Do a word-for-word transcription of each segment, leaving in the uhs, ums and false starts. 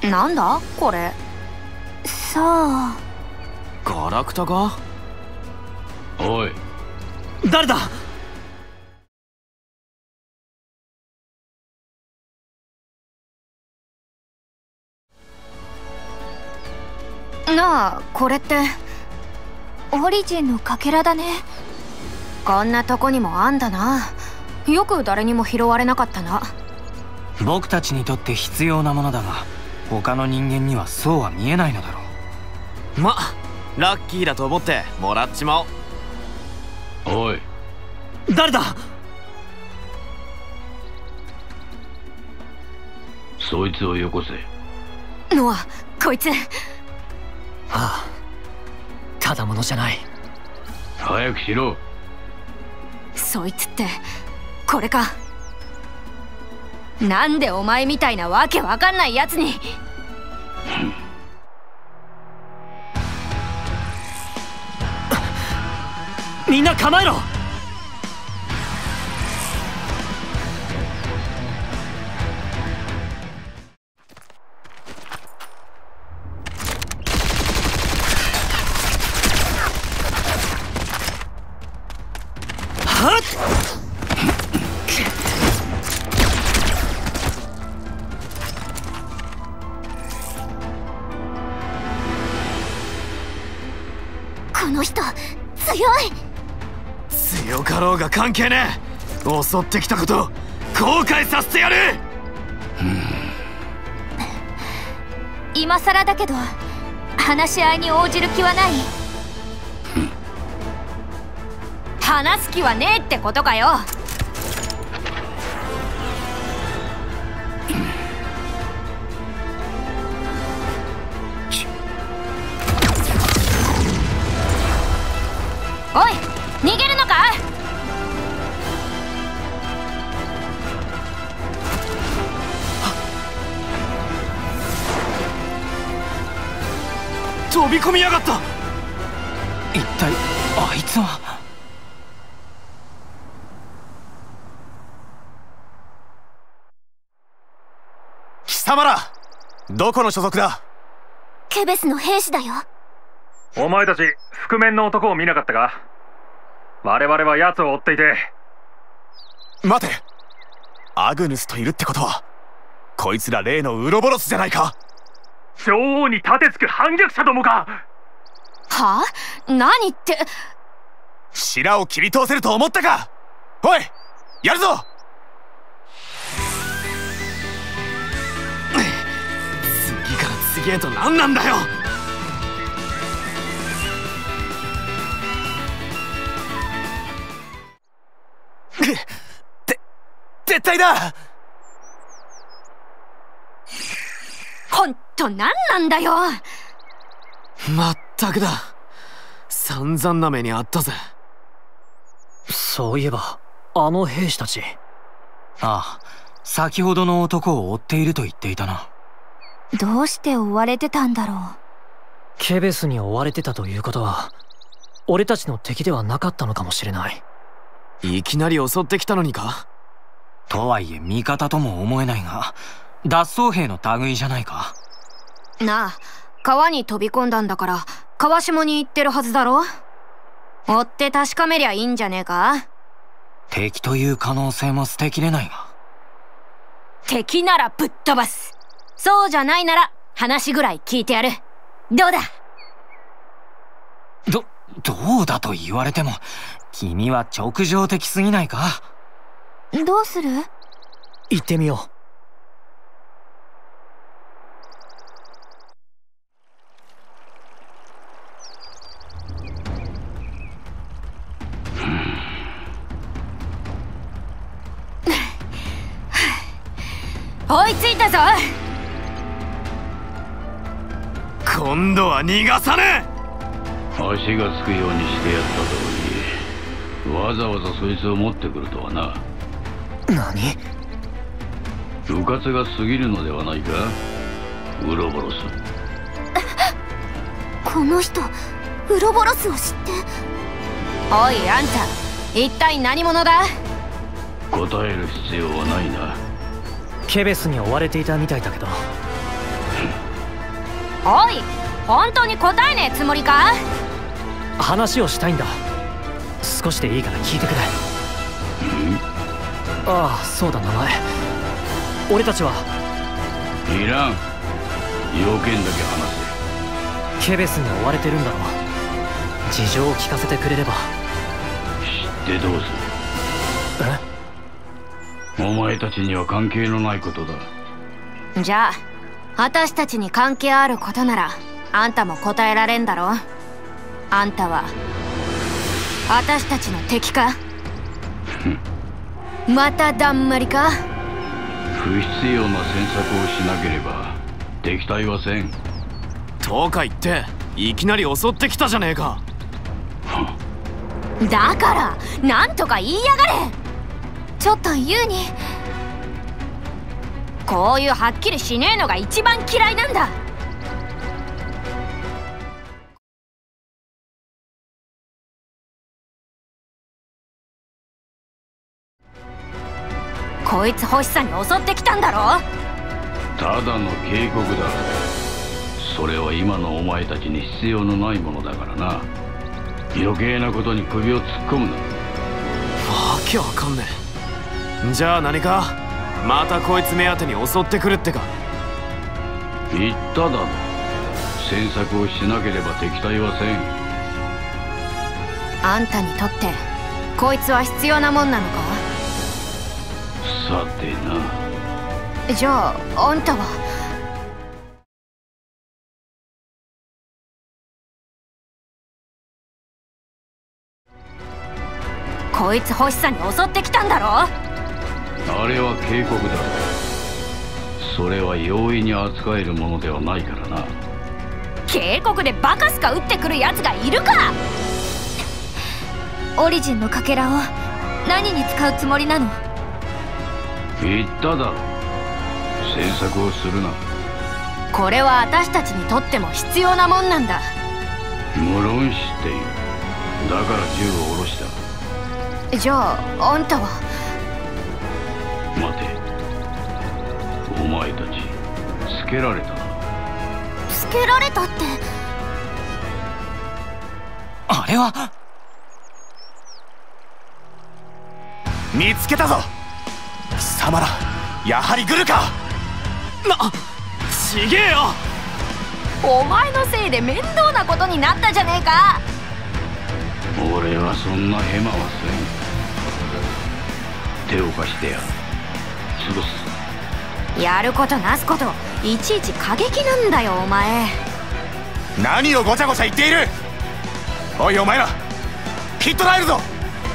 なんだこれ。さあ、 ガラクタか。 おい、 誰だ。 なあ、これってオリジンのかけらだね。こんなとこにもあんだな。よく誰にも拾われなかったな。 僕たちにとって必要なものだが、他の人間にはそうは見えないのだろう。ま、ラッキーだと思ってもらっちまおう。 おい、 誰だ。 そいつをよこせ。 ノア、こいつ。 ああ、ただものじゃない。 早くしろ。 そいつってこれか。なんでお前みたいなわけわかんないやつに。 みんな構えろ。 この人強い。 強かろうが関係ねえ。襲ってきたこと後悔させてやる。 今さらだけど話し合いに応じる気はない。話す気はねえってことかよ。おい、逃げるのか。 飛び込みやがった。 一体あいつは。 貴様らどこの所属だ。 ケベスの兵士だよ。 お前たち覆面の男を見なかったか。我々は奴を追っていて。 待て、アグヌスといるってことはこいつら例のウロボロスじゃないか。 女王に盾つく反逆者どもか。 はあ、何って。 白を切り通せると思ったか。おい、やるぞ。次から次へと何なんだよ。て絶対だ。 ほんと何なんだよ。 まったくだ、散々な目にあったぜ。 そういえばあの兵士たち。 ああ、先ほどの男を追っていると言っていたな。 どうして追われてたんだろう。 ケベスに追われてたということは俺たちの敵ではなかったのかもしれない。 いきなり襲ってきたのにか。 とはいえ味方とも思えないが、脱走兵の類じゃないか。 なあ、川に飛び込んだんだから川下に行ってるはずだろ。追って確かめりゃいいんじゃねえか。 敵という可能性も捨てきれないが。 敵ならぶっ飛ばす。そうじゃないなら話ぐらい聞いてやる。どうだ。 ど、どうだと言われても君は直情的すぎないか。 どうする。 行ってみよう。 追いついたぞ。 今度は逃がさねえ。 足がつくようにしてやったとはいえ、わざわざそいつを持ってくるとはな。 何。 迂闊が過ぎるのではないか、ウロボロス。 この人ウロボロスを知って。おいあんた、一体何者だ。 答える必要はないな。 ケベスに追われていたみたいだけど。 おい、本当に答えねえつもりか？ 話をしたいんだ。少しでいいから聞いてくれ。ああ、そうだ、名前。俺たちはいらん。要件だけ話せ。ケベスに追われてるんだろう。事情を聞かせてくれれば。 知ってどうする？え？お前たちには関係のないことだ。 じゃあ私たちに関係あることならあんたも答えられんだろ。あんたは私たちの敵か？まただんまりか？ 不必要な詮索をしなければ敵対はせん。 とか言っていきなり襲ってきたじゃねえか。 だからなんとか言いやがれ。ちょっとユウに、こういうはっきりしねえのが一番嫌いなんだ。こいつ欲しさに襲ってきたんだろ。 ただの警告だ。それは今のお前たちに必要のないものだからな。余計なことに首を突っ込むな。 わけわかんねえ。じゃあ何かまたこいつ目当てに襲ってくるってか？ 言っただろ。詮索をしなければ敵対はせん。 あんたにとってこいつは必要なもんなのか？ さてな。 じゃああんたは？こいつ欲しさに襲ってきたんだろ。 あれは警告だ。それは容易に扱えるものではないからな。 警告でバカすか撃ってくるやつがいるか？オリジンのかけらを何に使うつもりなの？ 言っただろ。詮索をするな。 これは私たちにとっても必要なもんなんだ。 無論知っている。だから銃を下ろした。 じゃああんたは？ 待て。お前たちつけられたな。 つけられたって？ あれは見つけたぞ。貴様らやはりグルか。な、ちげえよ。 お前のせいで面倒なことになったじゃねえか。 俺はそんなヘマはせん。手を貸してやる。潰す。 やることなすこといちいち過激なんだよお前。 何をごちゃごちゃ言っている。おいお前ら、ヒットライルぞ。は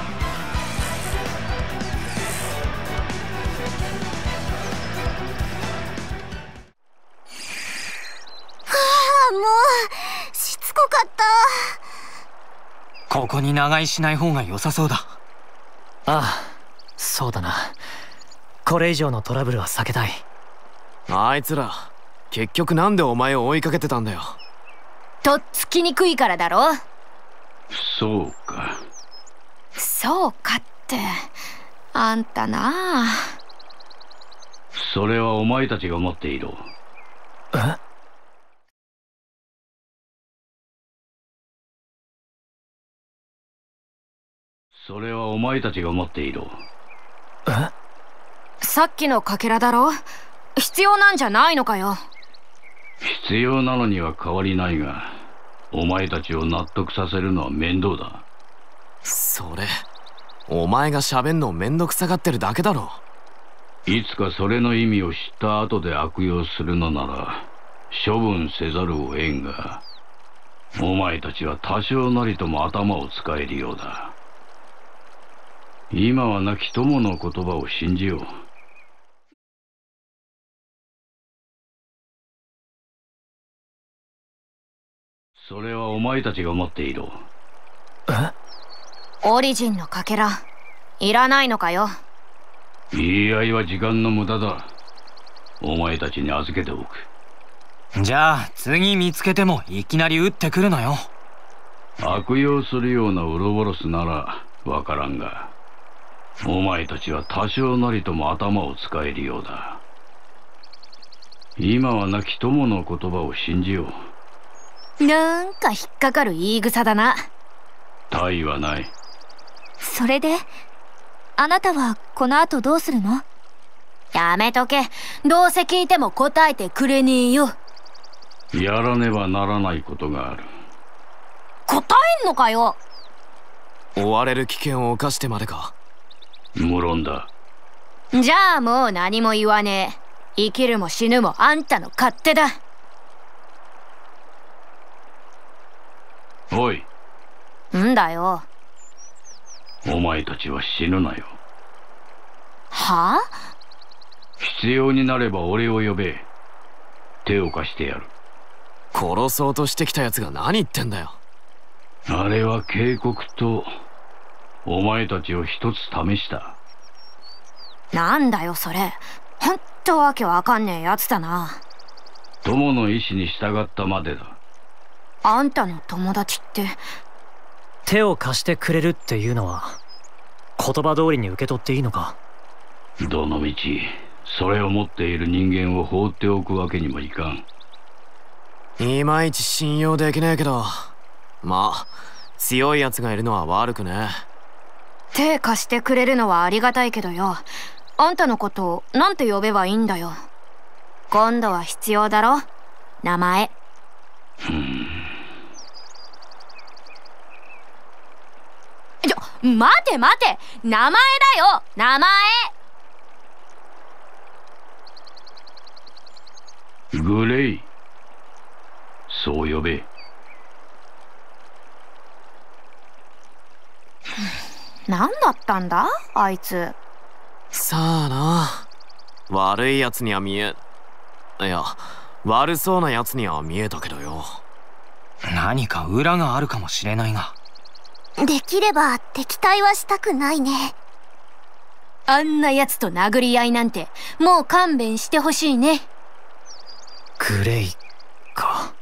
あ、もうしつこかった。 ここに長居しない方が良さそうだ。 ああ、そうだな。これ以上のトラブルは避けたい。 あいつら結局なんでお前を追いかけてたんだよ。 とっつきにくいからだろ。 そうか。 そうかってあんたなあ。 それはお前たちが持っていろ。 え？ それはお前たちが持っていろ。 え？ さっきのかけらだろ。必要なんじゃないのかよ。 必要なのには変わりないが、お前たちを納得させるのは面倒だ。 それお前が喋んのめんどくさがってるだけだろ。 いつかそれの意味を知った後で悪用するのなら処分せざるを得んが、お前たちは多少なりとも頭を使えるようだ。今は亡き友の言葉を信じよう。それはお前たちが持っていろ。 え？ オリジンのかけらいらないのかよ。 言い合いは時間の無駄だ。お前たちに預けておく。 じゃあ次見つけてもいきなり撃ってくるなよ。 悪用するようなウロボロスならわからんが、お前たちは多少なりとも頭を使えるようだ。 今は亡き友の言葉を信じよう。なんか引っかかる言い草だな。 他意はない。 それであなたはこの後どうするの？やめとけ。どうせ聞いても答えてくれねえよ。 やらねばならないことがある。 答えんのかよ。 追われる危険を冒してまでか？ 無論だ。 じゃあもう何も言わねえ。生きるも死ぬもあんたの勝手だ。 おい。 んだよ。 お前たちは死ぬなよ。 はあ？ 必要になれば俺を呼べ。手を貸してやる。 殺そうとしてきたやつが何言ってんだよ。 あれは警告とお前たちを一つ試した。 なんだよそれ。ほんとわけわかんねえやつだな。 友の意志に従ったまでだ。 あんたの友達って。 手を貸してくれるっていうのは言葉通りに受け取っていいのか？ どのみちそれを持っている人間を放っておくわけにもいかん。 いまいち信用できねえけど、まあ強いやつがいるのは悪くねえ。 手貸してくれるのはありがたいけどよ、あんたのことをなんて呼べばいいんだよ。今度は必要だろ、名前。ちょ、待て待て、名前だよ、名前。 グレイ、そう呼べ。 何だったんだあいつ。 さあな。悪いやつには見えいや悪そうなやつには見えたけどよ。 何か裏があるかもしれないな。 できれば敵対はしたくないね。あんなやつと殴り合いなんてもう勘弁してほしいね。 グレイか。